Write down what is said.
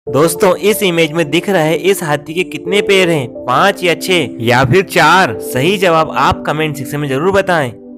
दोस्तों इस इमेज में दिख रहा है इस हाथी के कितने पैर हैं, 5 या 6 या फिर 4? सही जवाब आप कमेंट सेक्शन में जरूर बताएं।